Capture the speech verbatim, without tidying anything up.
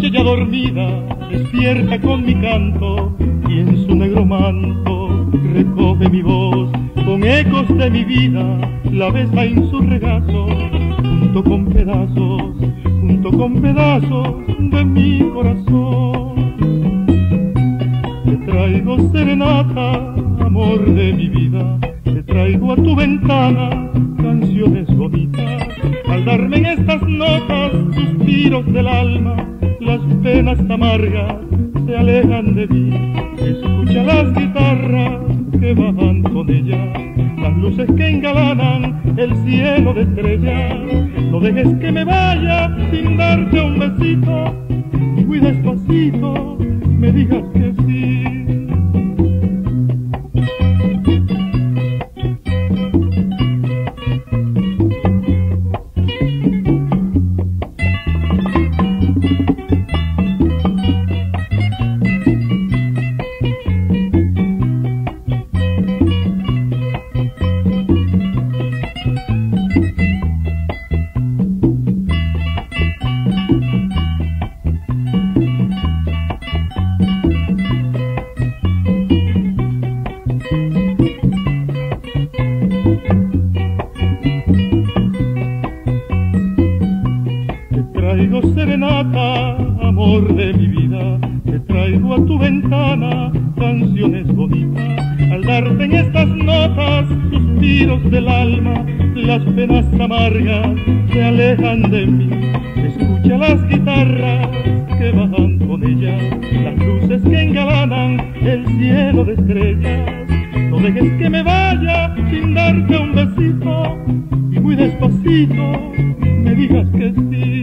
noche ya dormida despierta con mi canto y en su negro manto recoge mi voz con ecos de mi vida, la besa en su regazo junto con pedazos, junto con pedazos de mi corazón. Te traigo serenata, amor de mi vida, te traigo a tu ventana canciones bonitas. Al darme en estas notas suspiros del alma, las penas amargas se alejan de mí. Escucha las guitarras que bajan con ellas, las luces que engalanan el cielo de estrellas. No dejes que me vaya sin darte un besito, y muy despacito me digas que sí. Te traigo serenata, amor de mi vida, te traigo a tu ventana canciones bonitas. Al darte en estas notas suspiros del alma, las penas amargas se alejan de mí. Escucha las guitarras que bajan con ellas, las luces que engalanan el cielo de estrellas. No dejes que me vaya sin darte un besito, y muy despacito me digas que sí.